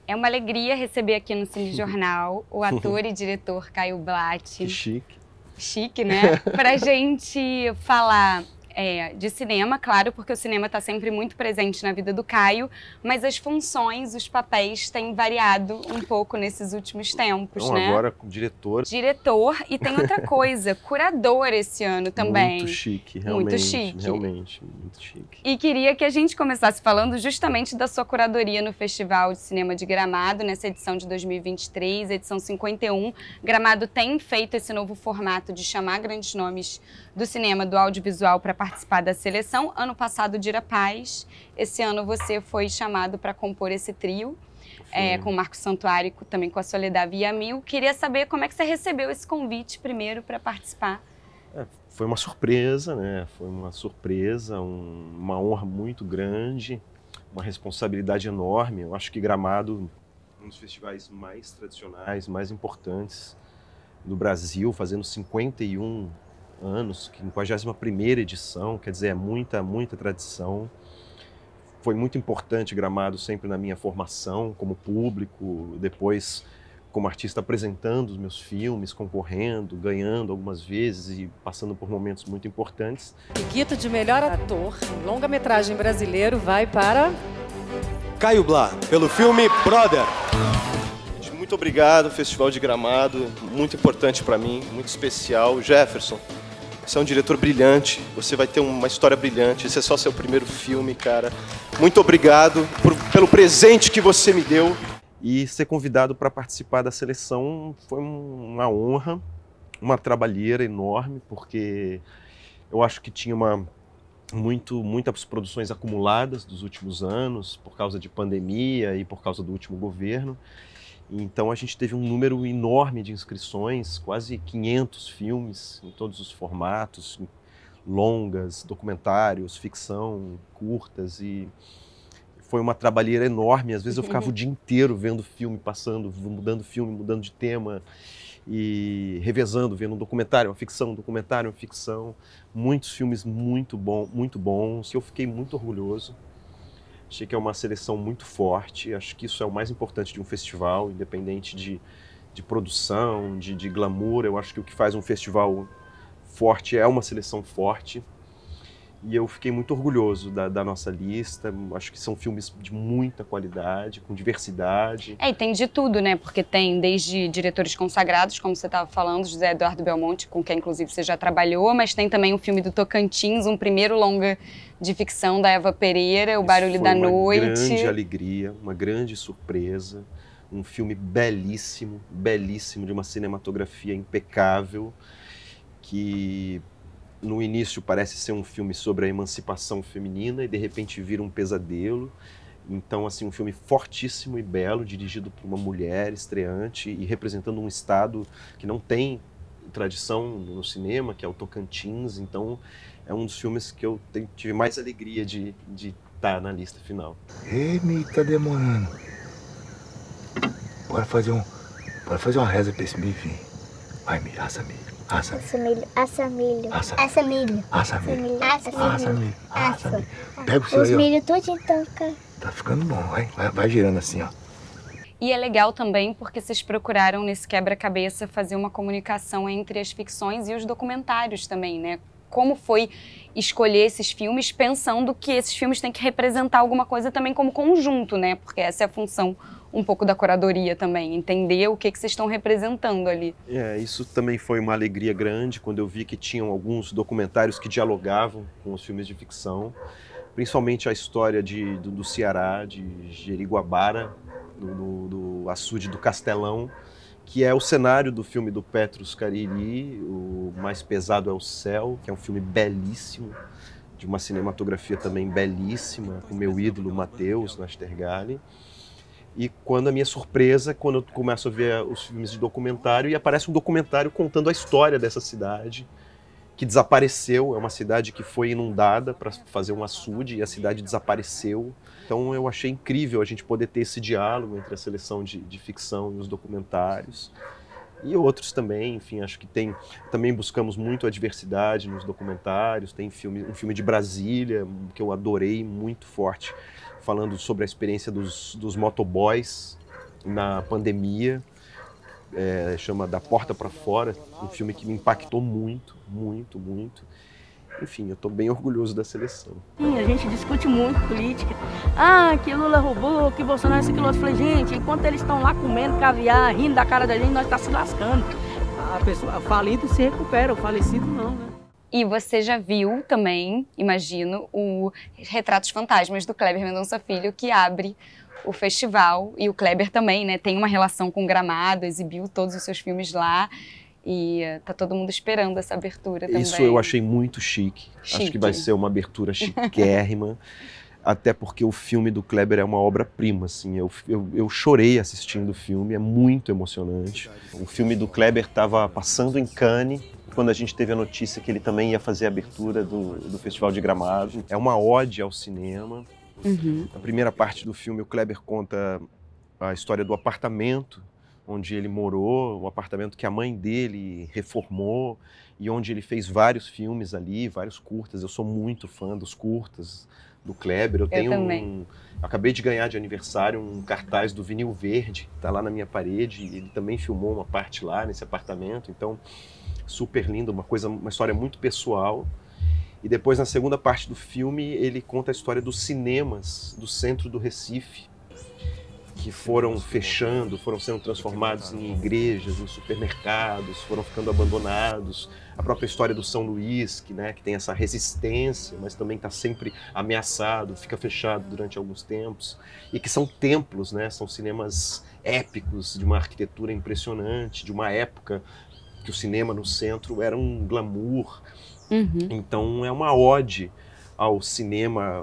É uma alegria receber aqui no Cine Jornal o ator e diretor Caio Blatt. Que chique. Chique, né? Pra gente falar de cinema, claro, porque o cinema está sempre muito presente na vida do Caio, mas as funções, os papéis têm variado um pouco nesses últimos tempos, Então, né? agora com diretor. Diretor, e tem outra coisa, curador esse ano também. Muito chique, realmente. Muito chique. Realmente, muito chique. E queria que a gente começasse falando justamente da sua curadoria no Festival de Cinema de Gramado, nessa edição de 2023, edição 51. Gramado tem feito esse novo formato de chamar grandes nomes do cinema, do audiovisual, para participar da seleção. Ano passado, Dira Paz. Esse ano você foi chamado para compor esse trio, com o Marcos Santuário, também com a Soledad Villamil. Queria saber como é que você recebeu esse convite primeiro para participar. Foi uma surpresa, né? Foi uma surpresa, uma honra muito grande, uma responsabilidade enorme. Eu acho que Gramado, um dos festivais mais tradicionais, mais importantes do Brasil, fazendo 51 anos, 51ª edição, quer dizer, é muita tradição. Foi muito importante Gramado sempre na minha formação como público, depois como artista apresentando os meus filmes, concorrendo, ganhando algumas vezes e passando por momentos muito importantes. Chiquito de melhor ator em longa-metragem brasileiro vai para... Caio Blatt, pelo filme Brother. Muito obrigado, Festival de Gramado, muito importante para mim, muito especial. Jefferson, você é um diretor brilhante, você vai ter uma história brilhante, esse é só seu primeiro filme, cara. Muito obrigado pelo presente que você me deu. E ser convidado para participar da seleção foi uma honra, uma trabalheira enorme, porque eu acho que tinha muitas produções acumuladas dos últimos anos, por causa de pandemia e por causa do último governo. Então a gente teve um número enorme de inscrições, quase 500 filmes em todos os formatos, longas, documentários, ficção, curtas, e foi uma trabalheira enorme. Às vezes eu ficava o dia inteiro vendo filme, passando, mudando filme, mudando de tema e revezando, vendo um documentário, uma ficção, um documentário, uma ficção. Muitos filmes muito bons, que eu fiquei muito orgulhoso. Achei que é uma seleção muito forte, acho que isso é o mais importante de um festival, independente de produção, de glamour. Eu acho que o que faz um festival forte é uma seleção forte. E eu fiquei muito orgulhoso da nossa lista. Acho que são filmes de muita qualidade, com diversidade. E tem de tudo, né? Porque tem desde diretores consagrados, como você estava falando, José Eduardo Belmonte, com quem inclusive você já trabalhou, mas tem também o filme do Tocantins, um primeiro longa de ficção da Eva Pereira, O Barulho da Noite. Uma grande alegria, uma grande surpresa. Um filme belíssimo, de uma cinematografia impecável, que no início parece ser um filme sobre a emancipação feminina e de repente vira um pesadelo. Então, assim, um filme fortíssimo e belo, dirigido por uma mulher estreante e representando um estado que não tem tradição no cinema, que é o Tocantins. Então, é um dos filmes que eu tive mais alegria de estar na lista final. Ei, Mi, tá demorando. Bora fazer uma reza pra esse milho vir. Vai, Mi, assa milho. Assa milho. Assa milho. Assa milho. Assa milho. Assa milho. Assa milho. Pega o seu Os aí, ó. milho tudo então, cara. Tá ficando bom, vai girando assim, ó. E é legal também porque vocês procuraram nesse quebra-cabeça fazer uma comunicação entre as ficções e os documentários também, né? Como foi escolher esses filmes pensando que esses filmes têm que representar alguma coisa também como conjunto, né? Porque essa é a função um pouco da curadoria também, entender o que vocês estão representando ali. Isso também foi uma alegria grande quando eu vi que tinham alguns documentários que dialogavam com os filmes de ficção, principalmente a história do Ceará, de Jeriguabara, do açude do Castelão, que é o cenário do filme do Petrus Cariri, O Mais Pesado é o Céu, que é um filme belíssimo, de uma cinematografia também belíssima, com meu ídolo Matheus Nastergalli. E quando a minha surpresa, quando eu começo a ver os filmes de documentário, e aparece um documentário contando a história dessa cidade, que desapareceu. É uma cidade que foi inundada para fazer um açude e a cidade desapareceu. Então eu achei incrível a gente poder ter esse diálogo entre a seleção de ficção e os documentários. E outros também, enfim, acho que também buscamos muito a diversidade nos documentários. Tem um filme de Brasília, que eu adorei, muito forte, falando sobre a experiência dos motoboys na pandemia, chama Da Porta para Fora, um filme que me impactou muito, muito, muito. Enfim, eu estou bem orgulhoso da seleção. Sim, a gente discute muito política. Que Lula roubou, que Bolsonaro isso, aquilo outro. Eu falei, gente, enquanto eles estão lá comendo caviar, rindo da cara da gente, nós tá se lascando. A pessoa, falido se recupera, o falecido não, né? E você já viu também, imagino, o Retratos Fantasmas do Kleber Mendonça Filho, que abre o festival. E o Kleber também, né, tem uma relação com Gramado, exibiu todos os seus filmes lá. E tá todo mundo esperando essa abertura também. Isso eu achei muito chique. Acho que vai ser uma abertura chiquérrima. Até porque o filme do Kleber é uma obra-prima, assim. Eu chorei assistindo o filme, é muito emocionante. O filme do Kleber estava passando em Cannes, quando a gente teve a notícia que ele também ia fazer a abertura do Festival de Gramado. É uma ode ao cinema. Na primeira parte do filme, o Kleber conta a história do apartamento onde ele morou, o apartamento que a mãe dele reformou e onde ele fez vários filmes ali, vários curtas. Eu sou muito fã dos curtas do Kleber. Eu tenho acabei de ganhar de aniversário um cartaz do Vinil Verde, que está lá na minha parede. Ele também filmou uma parte lá nesse apartamento, então super lindo, uma história muito pessoal. E depois, na segunda parte do filme, ele conta a história dos cinemas do centro do Recife, que foram fechando, foram sendo transformados em igrejas, em supermercados, foram ficando abandonados. A própria história do São Luís, que tem essa resistência, mas também está sempre ameaçado, fica fechado durante alguns tempos. E que são templos, são cinemas épicos, de uma arquitetura impressionante, de uma época que o cinema no centro era um glamour. Então é uma ode ao cinema,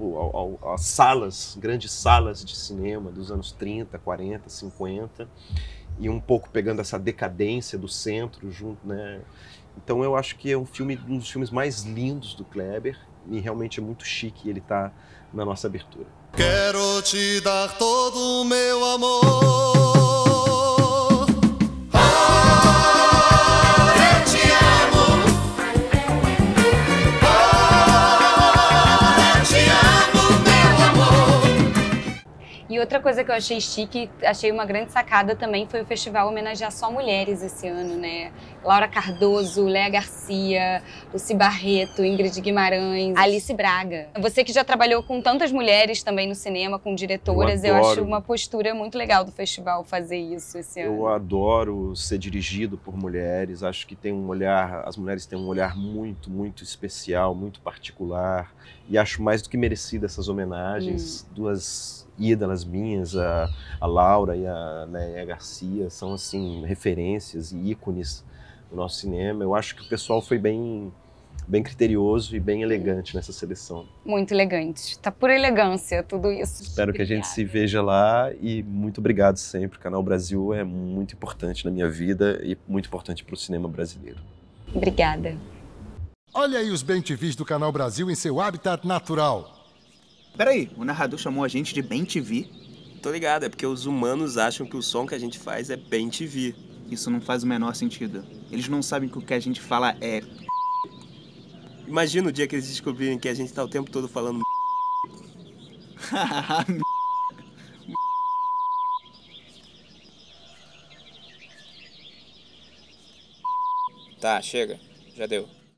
às salas, grandes salas de cinema dos anos 30, 40, 50, e um pouco pegando essa decadência do centro junto, Então eu acho que é um dos filmes mais lindos do Kleber, e realmente é muito chique ele tá na nossa abertura. Quero te dar todo o meu amor. E outra coisa que eu achei chique, achei uma grande sacada também, foi o festival homenagear só mulheres esse ano, né? Laura Cardoso, Léa Garcia, Lucy Barreto, Ingrid Guimarães, Alice Braga. Você que já trabalhou com tantas mulheres também no cinema, com diretoras, eu acho uma postura muito legal do festival fazer isso esse ano. Eu adoro ser dirigido por mulheres, acho que tem um olhar, as mulheres têm um olhar muito, muito especial, muito particular, e acho mais do que merecido essas homenagens. Duas ídolas minhas, a Laura e a Léa Garcia, são assim referências e ícones do nosso cinema. Eu acho que o pessoal foi bem criterioso e bem elegante nessa seleção. Muito elegante, tá por elegância tudo isso. Espero que a gente se veja lá e muito obrigado sempre. O Canal Brasil é muito importante na minha vida e muito importante para o cinema brasileiro. Obrigada. Olha aí os bem-TVs do Canal Brasil em seu habitat natural. Peraí, o narrador chamou a gente de bem-TV? Tô ligado, é porque os humanos acham que o som que a gente faz é bem-TV. Isso não faz o menor sentido. Eles não sabem que o que a gente fala é... Imagina o dia que eles descobrirem que a gente tá o tempo todo falando... Tá, chega. Já deu.